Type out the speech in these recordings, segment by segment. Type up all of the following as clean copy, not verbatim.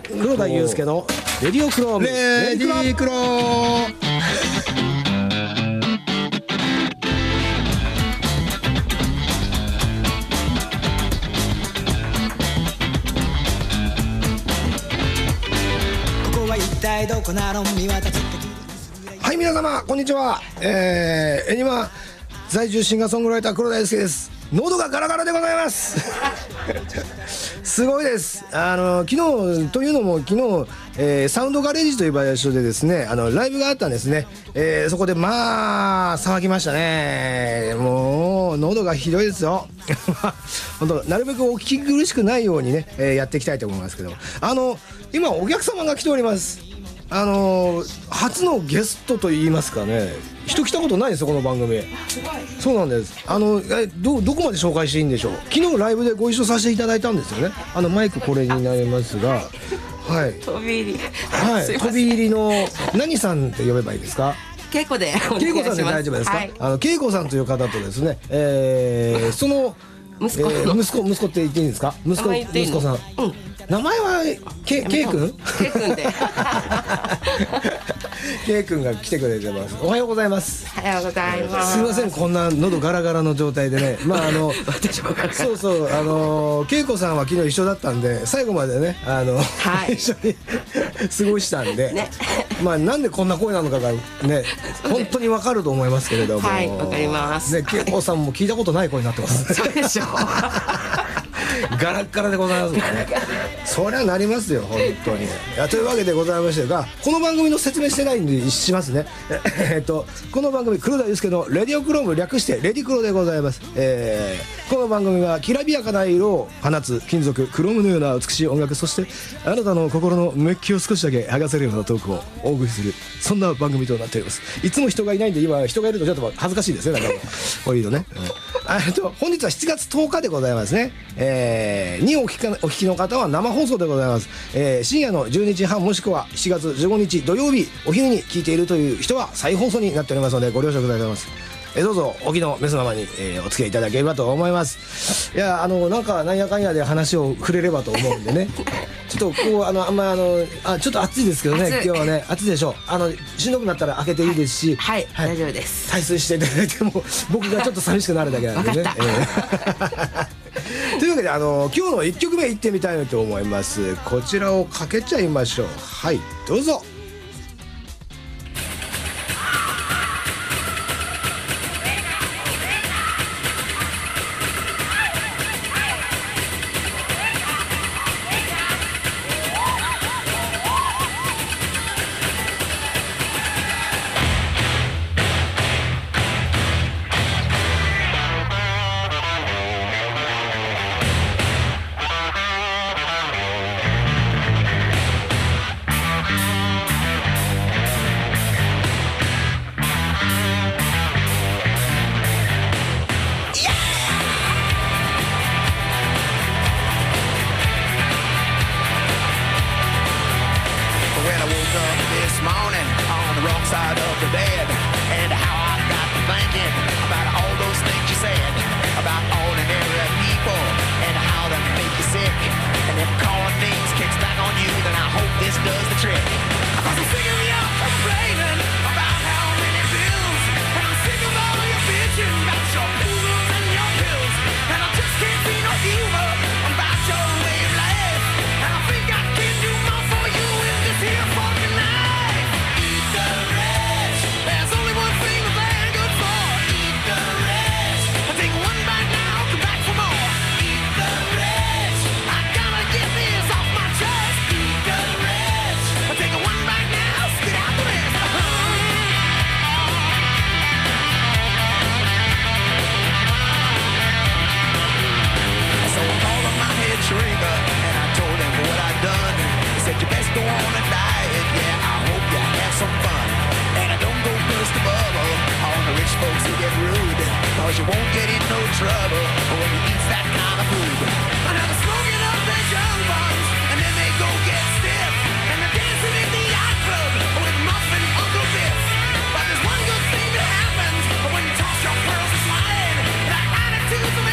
黒田祐介のレディオクローム。 レディクロー。 ここは一体どこなの見渡す。 はい、皆様こんにちは。エニマ在住シンガーソングライター黒田祐介です。喉がガラガラでございますすごいです。昨日というのも昨日、サウンドガレージという場所でですねライブがあったんですね。そこでまあ騒ぎましたね。もう喉がひどいですよ本当なるべくお聞き苦しくないようにね、やっていきたいと思いますけど、今お客様が来ております。初のゲストといいますかね、人来たことないですよこの番組。そうなんです。どこまで紹介していいんでしょう。昨日ライブでご一緒させていただいたんですよね。マイクこれになりますが、はい、 飛び入り、 はい、飛び入りの何さんって呼べばいいですか。 稽古でお願いします。 恵子さんで大丈夫ですか。 はい、 恵子さんという方とですね、その息子って言っていいんですか。息子さん、名前はK君 K君で K君が来てくれてます。おはようございます。 おはようございます。 すいません、こんな喉ガラガラの状態でね。 私もガラガラ。 そうそう、恵子さんは昨日一緒だったんで最後までねはい、 一緒に過ごしたんで、 ね、 なんでこんな声なのかがね本当にわかると思いますけれども。 はい、わかりますね、恵子さんも聞いたことない声になってますそうでしょうガラッガラでございますからね。そりゃなりますよ本当に。というわけでございましてが、この番組の説明してないんでしますねこの番組黒田祐介のレディオクローム、略してレディクロでございます。この番組はきらびやかな色を放つ金属クロームのような美しい音楽、そしてあなたの心の熱気を少しだけ剥がせるようなトークをお送りする、そんな番組となっております。いつも人がいないんで、今人がいるとちょっと恥ずかしいですね。なんかこういうのね、本日は7月10日でございますね。にお聞きの方は生放送でございます。深夜の12時半もしくは7月15日土曜日お昼に聞いているという人は再放送になっておりますのでご了承くださいます。どうぞお気の召すままに、お付き合いいただければと思います。いやなんかなんやかんやで話を触れればと思うんでねちょっとこうちょっと暑いですけどね、今日はね暑いでしょう。しんどくなったら開けていいですし、 はい、大丈夫です。 退出していただいても僕がちょっと寂しくなるだけなんでねというわけで今日の1曲目いってみたいと思います。こちらをかけちゃいましょう。はい、どうぞ。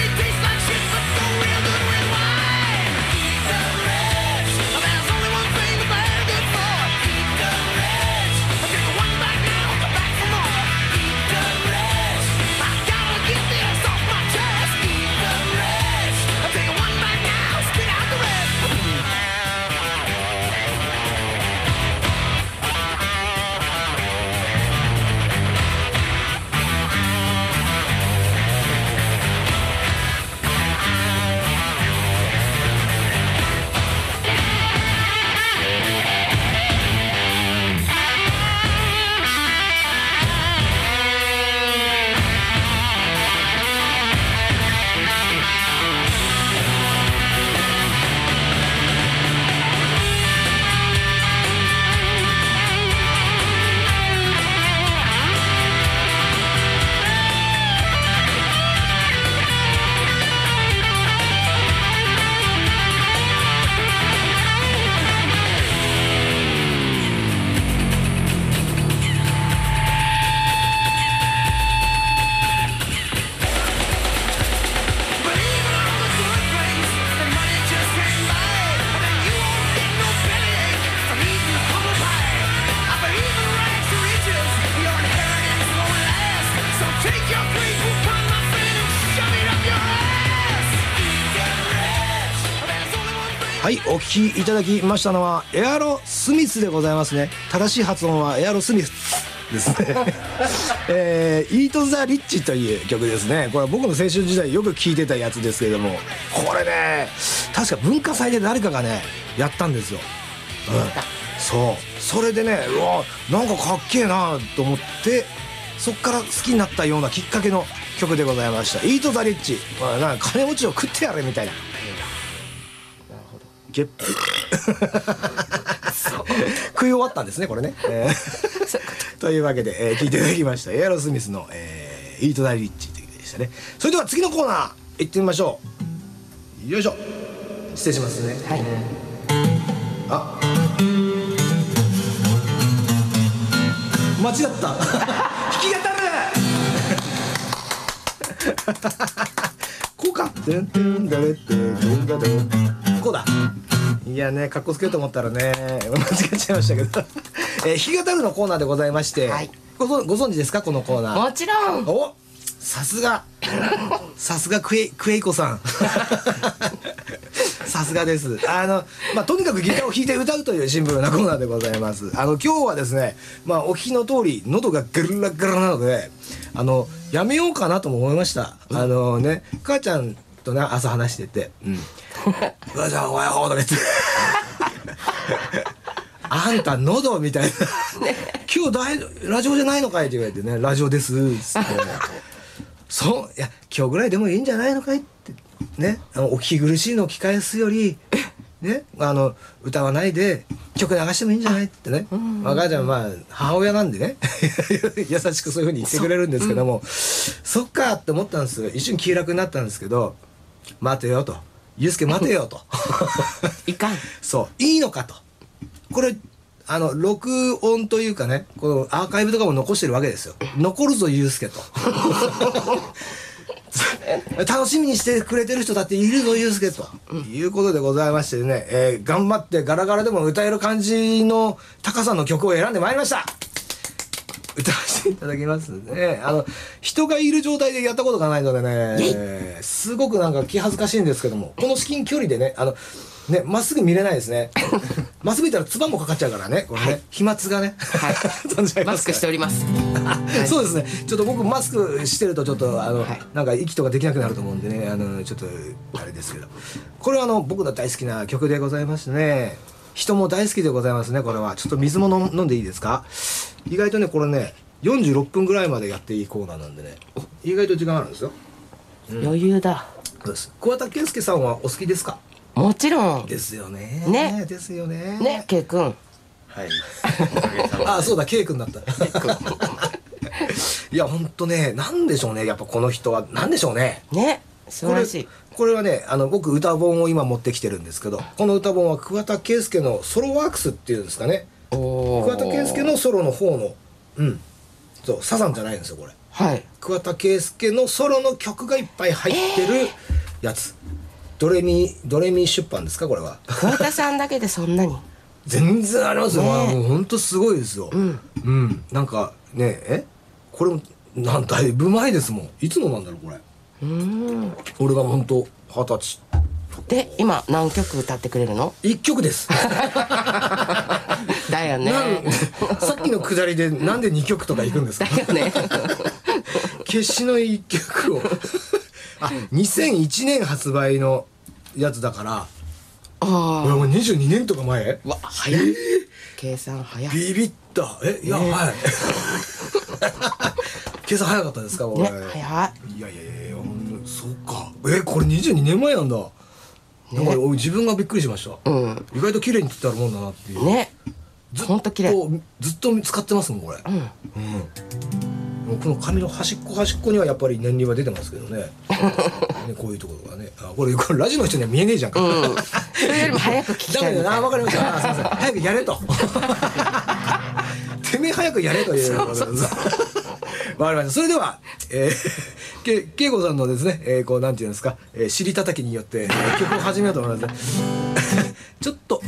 There's only one thing はい、お聴きいただきましたのはエアロスミスでございますね。正しい発音はエアロスミスですねイート・ザ・リッチという曲ですね。これは僕の青春時代よく聴いてたやつですけれども、これね確か文化祭で誰かがねやったんですよ。そうそれでね、うわなんかかっけえなと思って、そっから好きになったようなきっかけの曲でございました。イート・ザ・リッチ、なんか金持ちを食ってやれみたいな。ゲップ食い終わったんですねこれね、というわけで、聞いていただきましたエアロスミスの、イート・ザ・リッチということでしたね。それでは次のコーナー行ってみましょう。よいしょ、失礼しますね。 はい。 あ、間違った弾き語るこうか、こうだ。いやね、かっこつけようと思ったらね間違っちゃいましたけど弾き語るのコーナーでございまして、はい、ご存知ですかこのコーナー。 もちろん。 お、さすがさすがクエイコさんさすがです。とにかくギターを弾いて歌うというシンプルなコーナーでございます。今日はですね、お聞きの通り喉がガラガラなのでやめようかなとも思いました。ね、母ちゃんとね朝話してて母ちゃんおはようとか言ってあんた喉みたいな今日ラジオじゃないのかいって言われてね、ラジオですっつってそう、いや今日ぐらいでもいいんじゃないのかいってね、お聞き苦しいのを聞かすよりね、歌わないで曲流してもいいんじゃないってね、母ちゃん母親なんでね優しくそういう風に言ってくれるんですけども、そっかって思ったんですよ。一瞬気楽になったんですけど、待てよと、ゆうすけ待てよといかん。 そういいのかと、これ録音というかね、このアーカイブとかも残してるわけですよ。残るぞゆうすけと楽しみにしてくれてる人だっているぞゆうすけと、いうことでございましてね、頑張ってガラガラでも歌える感じの高さの曲を選んでまいりました。歌わせていただきますね。人がいる状態でやったことがないのでね、すごくなんか気恥ずかしいんですけども、この至近距離でねまっすぐ見れないですね。まっすぐ見たら唾もかかっちゃうからね、これね、はい、飛沫がね、はい、飛んじゃいますから。 マスクしております。 そうですね。ちょっと僕マスクしてるとちょっとなんか息とかできなくなると思うんでね、ちょっとあれですけど、これは僕の大好きな曲でございましてね、人も大好きでございますね。これはちょっと水も飲んでいいですか。意外とねこれね46分ぐらいまでやっていいコーナーなんでね、意外と時間あるんですよ。 余裕だ。 そうです。桑田佳祐さんはお好きですか。 もちろんですよね。 ねですよね。 ね、K君。 はい。あ、そうだ、K君だった。いや、本当ね、なんでしょうね、やっぱこの人は、なんでしょうね。 ね、素晴らしい。 これはね、僕歌本を今持ってきてるんですけど、この歌本は桑田佳祐のソロワークスっていうんですかね。桑田佳祐のソロの方の、そう、サザンじゃないんですよ、これ。 はい。 桑田佳祐のソロの曲がいっぱい入ってるやつ。ドレミ出版ですか、これは。 桑田さんだけでそんなに全然ありますよ。もう本当すごいですよ。なんかね、これもだいぶ前ですもん。いつのなんだろうこれ。俺が本当20歳で、今何曲歌ってくれるの ？1曲です。 だよね。 さっきのくだりでなんで2曲とか行くんですか？ だよね。 決死の1曲を2001年発売のやつだから、俺もう22年とか前。 わ、早い。計算早い。 ビビった。いや、はい。計算早かったですか、これ。 ね、早い。 いや、そうか。これ22年前なんだ。なんか自分がびっくりしました。意外と綺麗に切ってあるもんだなっていう。ね。 ほんと綺麗。 ずっと使ってますもん、これ。この紙の端っこにはやっぱり年輪は出てますけどね。こういうところがね。これラジオの人には見えねえじゃんか。 それよりも早く聞きたい。 わかりました。すみません。早くやれと。てめえ早くやれということです。わかりました。それでは恵子さんのですね、こうなんていうんですか、尻叩きによって曲を始めようと思いますね。ちょっと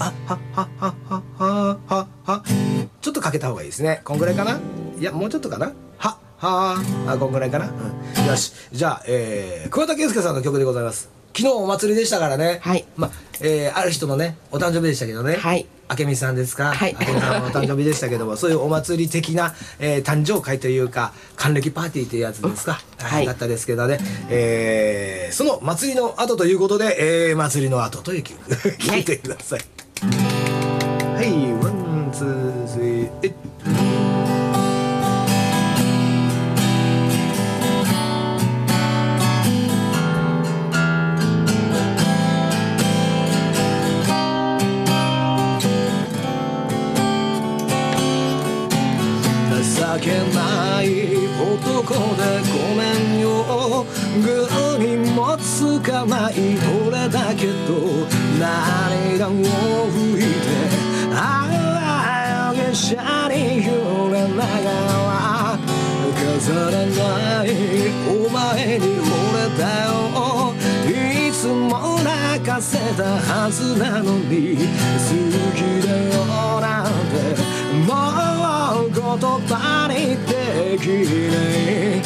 ちょっとかけた方がいいですね。こんぐらいかな。いや、もうちょっとかな。こんぐらいかな。よし、じゃあ桑田佳祐さんの曲でございます。 昨日お祭りでしたからね。 はい。 まあ、ある人のね、お誕生日でしたけどね。 はい。 明美さんですか。 はい。 明美さんのお誕生日でしたけども、そういうお祭り的な、誕生会というか、還暦パーティーというやつですか。はい。だったですけどね。その祭りの後ということで、祭りの後という曲、聴いてください。はい、ワン、ツー、スリー、情けない男でごめんよ、具にもつかない俺だけど、涙を拭いてあげしゃに揺れながら、飾れないお前に惚れたよ、いつも泣かせたはずなのに、好きだよなんてもう言葉にできない、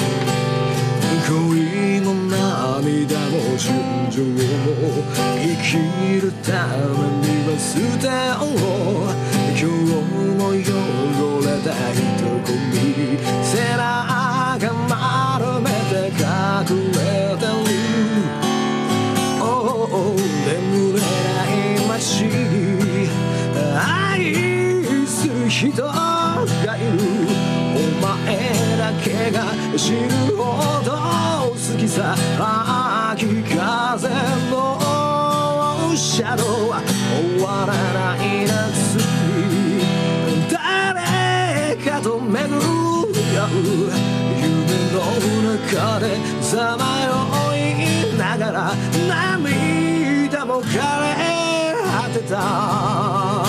恋も涙も純情も生きるためには捨てよう、今日も汚れた瞳、背中丸めて隠れてる、眠れない街に愛する人がいる、お前だけが知るほど好きさ、秋風のシャドウは終わらない夏に、誰かと巡り合う夢の中でさまよいながら、涙も枯れ果てた、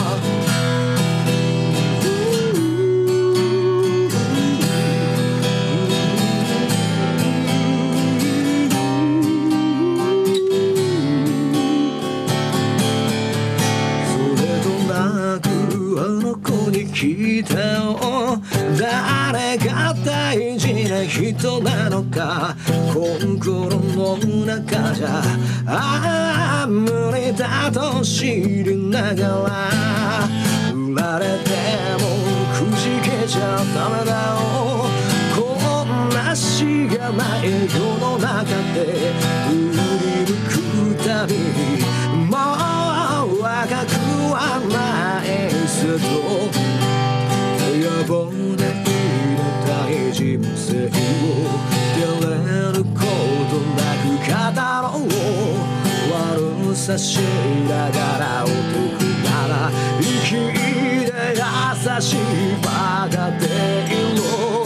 聞いたよ、誰が大事な人なのか、心の中じゃ無理だと知りながら、振られてもくじけちゃダメだよ、こんなしがない世の中で振り向くたびに、もう若くはないせと、野望で入れたい人生を照れることなく語ろう、悪さしながら男なら生きで優しいバカでいろ、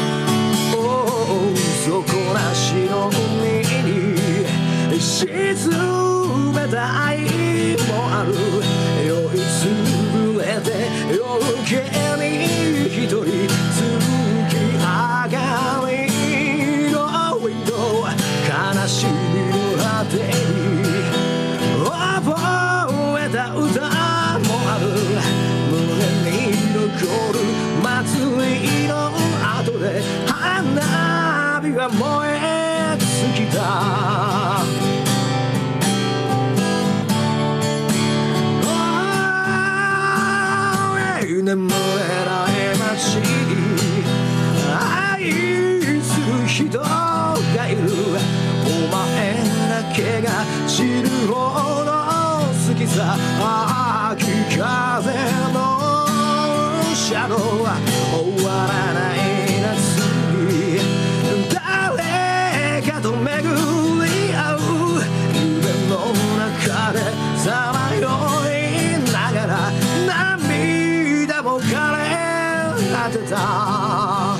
底なしの海に沈めた愛もある、酔いつぶれて夜気に一人月明かりのウィンドウ、悲しみの果てに覚えた歌もある、胸に残る祭りの後で花火は燃え尽きた、眠れない街に愛する人がいる、お前だけが知るほど好きさ、秋風のシャドウは終わらない夏に、誰かと巡り合う夢の中でさまよいながら、涙も枯れ果てた、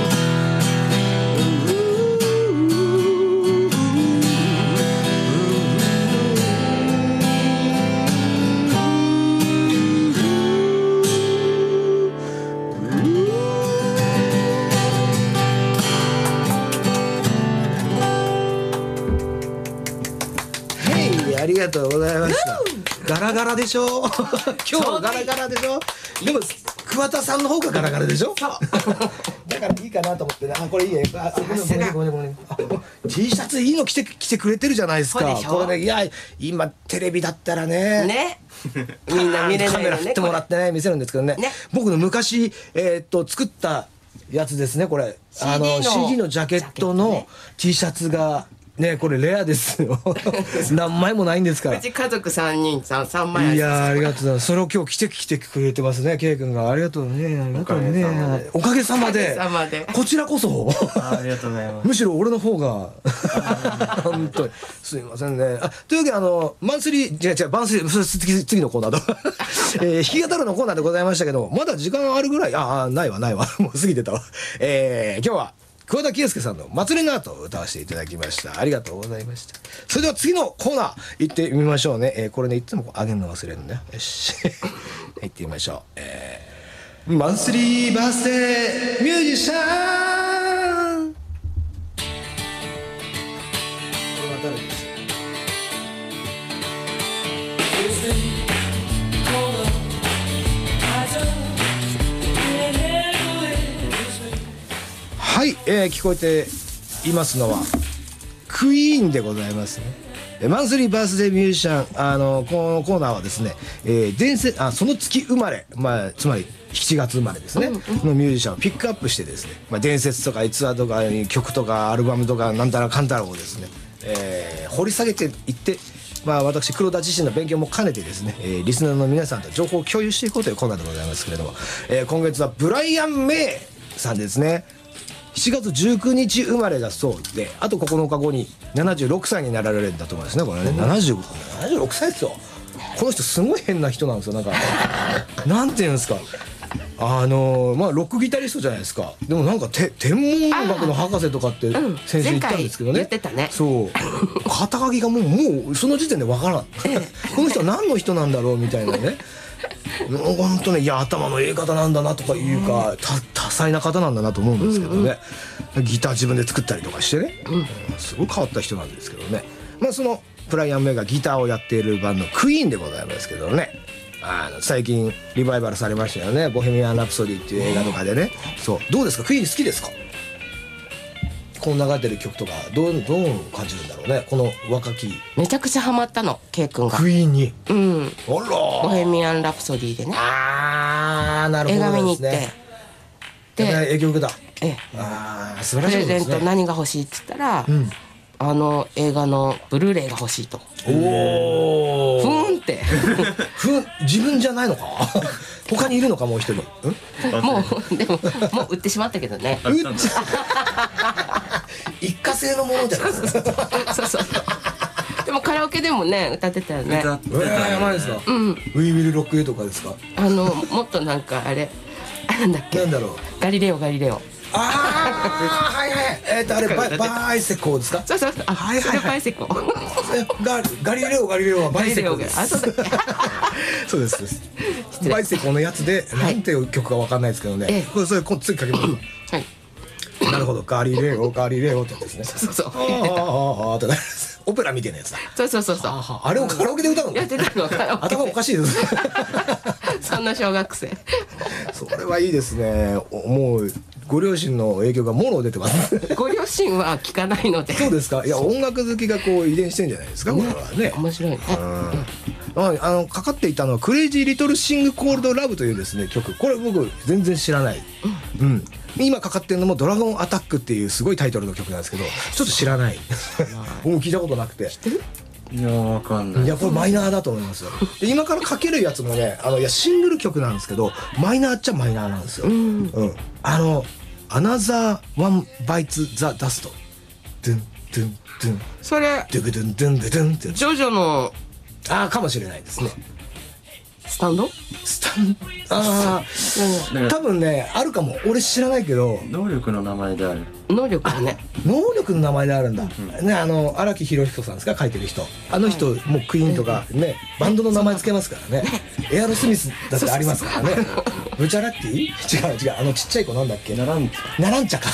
ありがとうございました。ガラガラでしょ今日ガラガラでしょ、でも桑田さんの方がガラガラでしょからいいかなと思ってね。これいいね。ごめん。T シャツいいの着てくれてるじゃないですか。これね、いや今テレビだったらね。 みんな見れないよね。 カメラ振ってもらってね見せるんですけどね。僕の昔作ったやつですねこれ。CD のジャケットの T シャツが。ねこれレアですよ何枚もないんですから。 うち家族3人3枚ある。 いやありがとうございます。それを今日来てくれてますね K 君が。ありがとうね。ありがとうね。おかげさまでこちらこそありがとうございます。 むしろ俺の方が本当にすいませんね。というわけでマンスリーマンスリー次のコーナーと弾き語るのコーナーでございましたけどまだ時間あるぐらいないわもう過ぎてたわ。今日は桑田佳祐さんの祭りの後を歌わせていただきました。ありがとうございました。それでは次のコーナー行ってみましょうね。これねいつもあげるの忘れるんだよ。よし行ってみましょう。マンスリーバースデーミュージシャン。これは誰ですか？はい、聞こえていますのはクイーンでございますね。マンスリーバースデーミュージシャンこのコーナーはですね、その月生まれ、つまり7月生まれですね、のミュージシャンをピックアップしてですね、伝説とか逸話とか曲とかアルバムとかなんたらかんたらをですね、掘り下げていって私黒田自身の勉強も兼ねてですね、リスナーの皆さんと情報を共有していこうというコーナーでございますけれども、今月はブライアン・メイさんですね。7月19日生まれだそうで、あと9日後に76歳になられるんだと思うんですね。これね、76歳ですよ。この人すごい変な人なんですよ。なんかなんていうんですか、ロックギタリストじゃないですか。でもなんか天文学の博士とかって先生言ったんですけどね。 言ってたね。 そう肩書きがもうその時点でわからんこの人は何の人なんだろうみたいなね。本当ね、いや頭のええ方なんだなとかいうか、多彩な方なんだなと思うんですけどね、ギター自分で作ったりとかしてね、すごい変わった人なんですけどね。そのブライアン・メイがギターをやっているバンドクイーンでございますけどね、最近リバイバルされましたよね。ボヘミアン・ラプソディっていう映画とかでね。そうどうですか、クイーン好きですか？この流れてる曲とかどう感じるんだろうね、この若き。 めちゃくちゃハマったの K 君がクイーンに。 あらボヘミアン・ラプソディでね。 なるほどですね。 映画見に行ってで影響受けた。素晴らしいですね。 プレゼント何が欲しいって言ったら、映画のブルーレイが欲しいと。ふーんって自分じゃないのか他にいるのかもう一人。 でももう売ってしまったけどね。 一過性のものじゃないですか。そうでもカラオケでもね歌ってたよね。 やばいですか。ウィーウィルロックユーとかですか。 もっとなんかあれなんだっけ。 なんだろう。 ガリレオ。 はいあれバイセコーですか。 そうそれバイセコ。 ガリレオはバイセコです。そうですバイセコのやつでなんていう曲かわかんないですけどね。これそれ次かけます。はい。なるほど、ガリレオってやつですね。そうオペラみたいなやつだ。 そうあれをカラオケで歌うの？ やってたの。 頭おかしいです。 そんな小学生。 それはいいですね。もうご両親の影響がもろ出てます。 ご両親は聞かないので。 そうですか。いや音楽好きがこう遺伝してんじゃないですか。これはね。 面白いね。 かかっていたのはクレイジーリトルシングコールドラブというですね曲。これ僕全然知らない。今かかってるのもドラゴンアタックっていうすごいタイトルの曲なんですけど、ちょっと知らない。僕も聞いたことなくて。知ってる？ いやわかんない。 いやこれマイナーだと思いますよ。で今からかけるやつもね、シングル曲なんですけど、マイナーっちゃマイナーなんですよ。アナザーワンバイツザダスト。ドゥンドゥンドゥン。 それ。 ドゥグドゥンドゥンドゥンって。 ジョジョの。 かもしれないですね。 スタンド多分ねあるかも。俺知らないけど。 能力の名前である。 能力はね。 能力の名前であるんだ。ね荒木博彦さんですか、書いてる人。あの人もうクイーンとかねバンドの名前つけますからね。エアロスミスだってありますからね。ブチャラッティ？違うちっちゃい子なんだっけ？ナランチャか。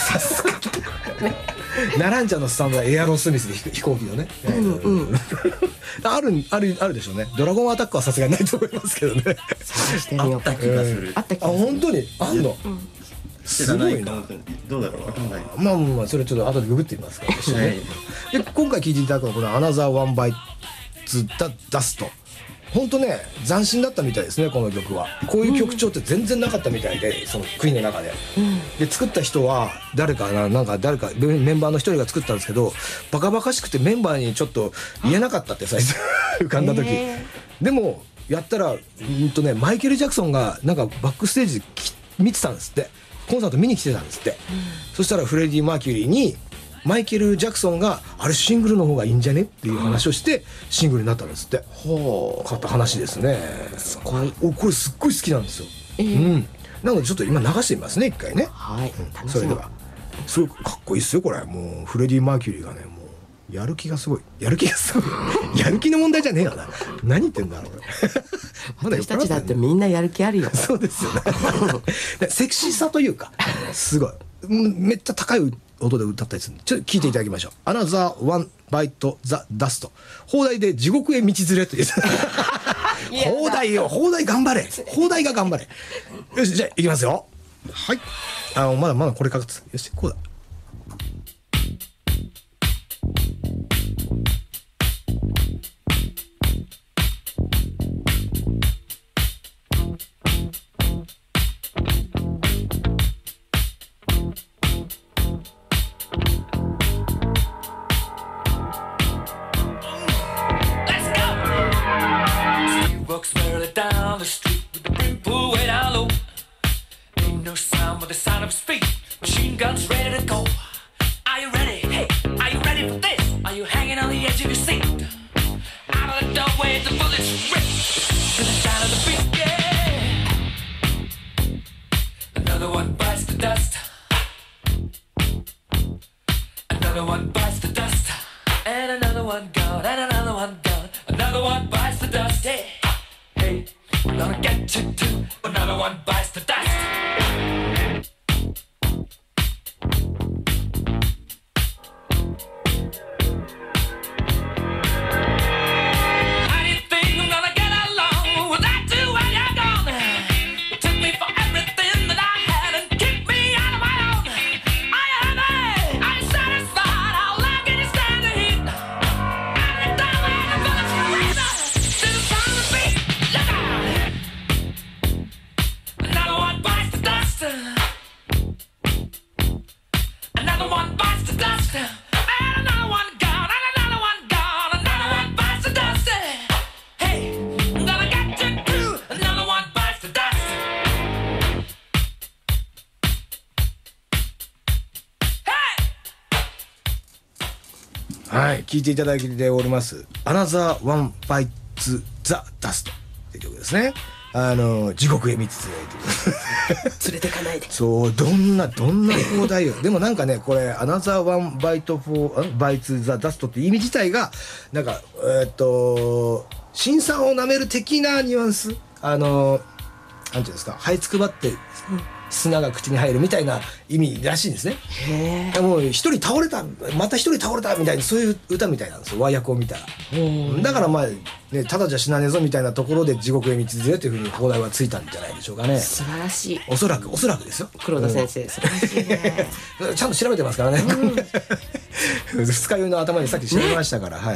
ナランチャのスタンドはエアロスミスで飛行機のね。あるでしょうね。ドラゴンアタックはさすがにないと思いますけどね。 あった気がする。 本当にあんの？ すごいな。 どうだろう、わかんない。 まあまあそれちょっと後でググってみますから一緒にね。で今回聴いていただくのはこの「アナザーワンバイツダスト」。本当ね斬新だったみたいですねこの曲は。こういう曲調って全然なかったみたいで、そのクイーンの中で。で作った人は誰かメンバーの一人が作ったんですけど、バカバカしくてメンバーにちょっと言えなかったって最初浮かんだ時。でもやったらマイケル・ジャクソンがなんかバックステージで見てたんですって。コンサート見に来てたんですって。そしたらフレディ・マーキュリーにマイケル・ジャクソンがあれシングルの方がいいんじゃねっていう話をしてシングルになったんですって。 ほう。 買った話ですね。 すごい。 これすっごい好きなんですよ。なのでちょっと今流してみますね一回ね。 はい。 それではすごくかっこいいですよこれ。もうフレディ・マーキュリーがねもうやる気がすごい。やる気の問題じゃねえよな。何言ってんだろう俺。 私たちだってみんなやる気あるよ。 そうですよね。セクシーさというかすごいめっちゃ高い音で歌ったりするんでちょっと聞いていただきましょう。 Another One Bite the Dust。 放題で地獄へ道連れという放題頑張れ。放題が頑張れ。よしじゃあいきますよ。はい。まだこれかかってた。よしこうだ。 Walks merrily down the street with the brim pulled way down low. Ain't no sound but the sound of his feet. Machine guns ready to go. Are you ready? Hey, are you ready for this? Are you hanging on the edge of your seat? Out of the doorway, the bullets rip to the sound of the beat. Yeah. Another one bites the dust. Another one bites the dust. And another one gone. And another one gone. Another one bites the dust. Yeah. Hey, I'm gonna get you too. Another one bites the dust. How do you think I'm gonna get along without you when you're gone? You took me for everything that I had and kicked me out of my own. Are you happy? Are you satisfied? How long can you stand the heat? Are you done with the bullets forever? To the sound of the beat. Look out! Another one bites the dust. Another one bites the dust. And another one gone. And another one gone. Another one bites the dust. Hey, I'm gonna get you too. Another one bites the dust. Hey! はい聴いていただいております「Another One Bites the Dust」っていう曲ですね。地獄へ道連れ連れてかないで。 そうどんな放題よ。でもなんかねこれ「Another One Bites the Dust」って意味自体がなんか辛酸をなめる的なニュアンス。なんていうんですか、這いつくばって砂が口に入るみたいな意味らしいんですね。もう一人倒れた、また一人倒れたみたいな、そういう歌みたいなんですよ、和訳を見たら。だからまあ、ね、ただじゃ死なねえぞみたいなところで地獄へ道連れというふうに放題はついたんじゃないでしょうかね。 素晴らしい。 おそらくですよ。 黒田先生、素晴らしいね。 ちゃんと調べてますからね。二日酔いの頭にさっき調べましたから、はい。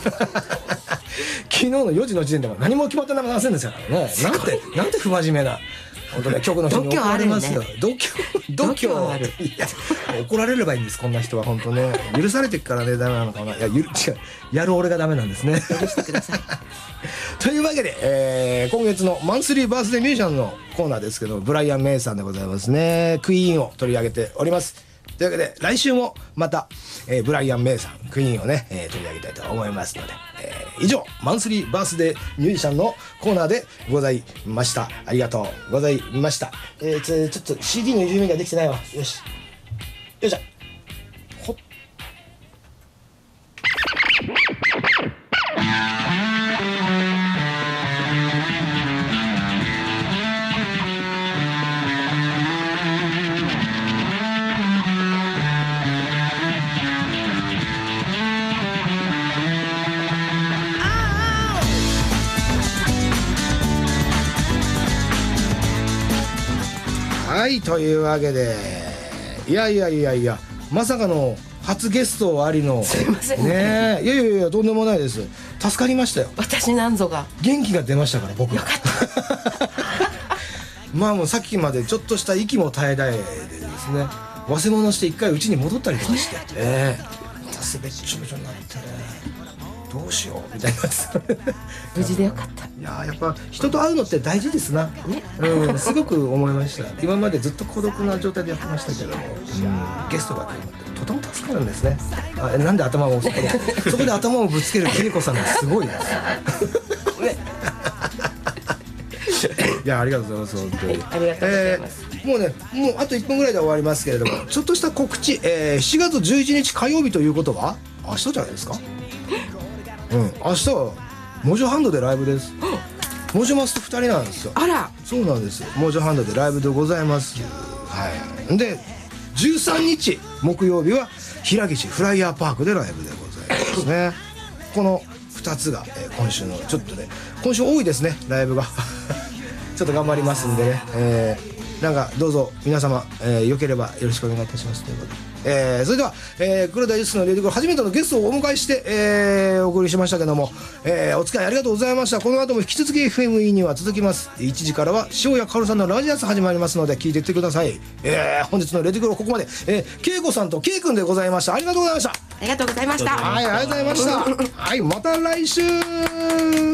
昨日の4時の時点では何も決まってませんでしたからね。なんて不真面目な。本当ね、局の人に怒られますよ。度胸ある。いや、怒られればいいんです、こんな人は本当ね。許されてからね、ダメなのかな。いや、違う、やる俺がダメなんですね。 許してください。 というわけで、今月のマンスリーバースデーミュージシャンのコーナーですけど、ブライアン・メイさんでございますね。クイーンを取り上げております。というわけで来週もまた、ブライアン・メイさんクイーンをね、取り上げたいと思いますので、以上マンスリーバースデーミュージシャンのコーナーでございました。ありがとうございました。ちょっと CD のいじめができてないわ。よしよいしょ。ほっ。ははいというわけでいやまさかの初ゲストありのすいませんねいやとんでもないです。助かりましたよ。 私なんぞが元気が出ましたから僕はまあもうさっきまでちょっとした息も絶え絶えでですね忘れ物して一回家に戻ったりとかして汗べっちょべちょになってどうしようみたいな無事でよかった。 いややっぱ人と会うのって大事ですな、すごく思いました。今までずっと孤独な状態でやってましたけども、ゲストが来るのってとても助かるんですね。なんで頭をそこで頭をぶつける恵子さんがすごいですいやありがとうございます本当に、 ありがとうございます、 もうあと1分ぐらいで終わりますけれどもちょっとした告知、7月11日火曜日ということは明日じゃないですか。明日はモジョハンドでライブです。モジョマスと2人なんですよ。 あらそうなんですよ。モジョハンドでライブでございます。で13日木曜日は平岸フライヤーパークでライブでございますねこの2つが、今週のちょっとね今週多いですねライブがちょっと頑張りますんでね、なんかどうぞ皆様、よければよろしくお願いいたしますということで、それでは、黒田ユースのレディゴー初めてのゲストをお迎えして、お送りしましたけども、お付き合いありがとうございました。この後も引き続き FME には続きます。1時からは塩谷かおるさんのラジアス始まりますので聞いていってください。本日のレディゴーここまで、恵子さんとK君でございました。ありがとうございました。 ありがとうございました。 はい、ありがとうございました。はい、また来週。